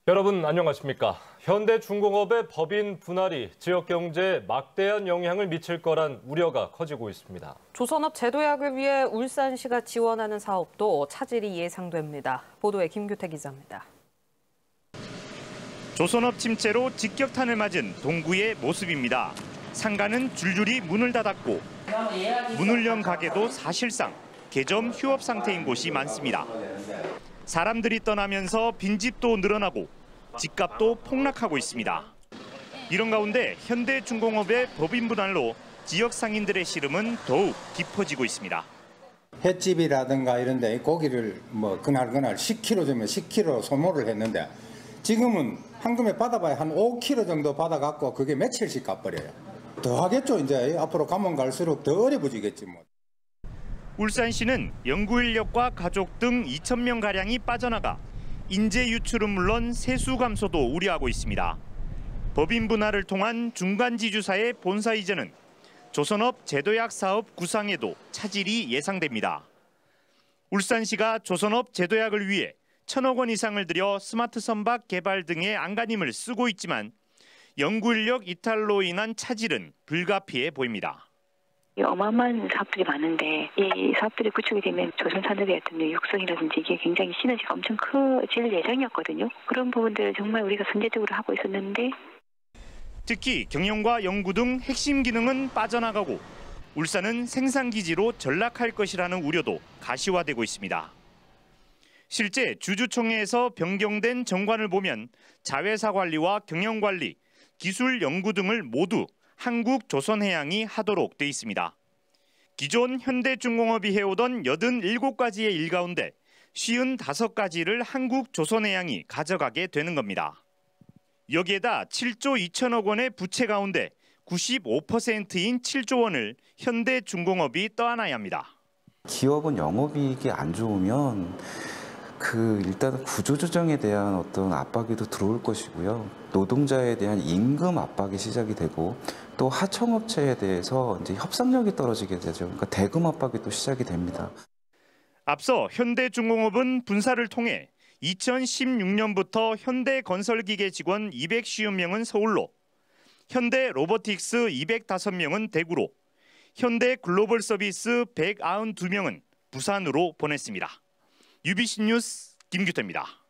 여러분 안녕하십니까? 현대중공업의 법인 분할이 지역 경제에 막대한 영향을 미칠 거란 우려가 커지고 있습니다. 조선업 제도약을 위해 울산시가 지원하는 사업도 차질이 예상됩니다. 보도에 김규태 기자입니다. 조선업 침체로 직격탄을 맞은 동구의 모습입니다. 상가는 줄줄이 문을 닫았고 문을 연 가게도 사실상 개점 휴업 상태인 곳이 많습니다. 사람들이 떠나면서 빈집도 늘어나고 집값도 폭락하고 있습니다. 이런 가운데 현대중공업의 법인 분할로 지역 상인들의 시름은 더욱 깊어지고 있습니다. 횟집이라든가 이런 데 고기를 그날 10kg 주면 10kg 소모를 했는데 지금은 한금에 받아봐야 한 5kg 정도 받아갖고 그게 며칠씩 갚버려요. 더 하겠죠. 이제 앞으로 가면 갈수록 더 어려워지겠지 뭐. 울산시는 연구인력과 가족 등 2,000명가량이 빠져나가 인재 유출은 물론 세수 감소도 우려하고 있습니다. 법인 분할을 통한 중간지주사의 본사 이전은 조선업 제도약 사업 구상에도 차질이 예상됩니다. 울산시가 조선업 제도약을 위해 1,000억 원 이상을 들여 스마트 선박 개발 등의 안간힘을 쓰고 있지만 연구인력 이탈로 인한 차질은 불가피해 보입니다. 어마어마한 사업들이 많은데 이 사업들이 구축이 되면 조선 산업의 어떤 육성이라든지 이게 굉장히 시너지가 엄청 커질 예정이었거든요. 그런 부분들을 정말 우리가 선제적으로 하고 있었는데 특히 경영과 연구 등 핵심 기능은 빠져나가고 울산은 생산기지로 전락할 것이라는 우려도 가시화되고 있습니다. 실제 주주총회에서 변경된 정관을 보면 자회사 관리와 경영관리, 기술 연구 등을 모두 한국조선해양이 하도록 돼 있습니다. 기존 현대중공업이 해오던 87가지의 일 가운데 55가지를 한국조선해양이 가져가게 되는 겁니다. 여기에다 7조 2천억 원의 부채 가운데 95%인 7조 원을 현대중공업이 떠안아야 합니다. 기업은 영업이익이 안 좋으면 일단 구조조정에 대한 어떤 압박이 또 들어올 것이고요. 노동자에 대한 임금 압박이 시작이 되고 또 하청업체에 대해서 이제 협상력이 떨어지게 되죠. 그러니까 대금 압박이 또 시작이 됩니다. 앞서 현대중공업은 분사를 통해 2016년부터 현대건설기계 직원 250명은 서울로, 현대로보틱스 205명은 대구로, 현대글로벌서비스 192명은 부산으로 보냈습니다. UBC 뉴스 김규태입니다.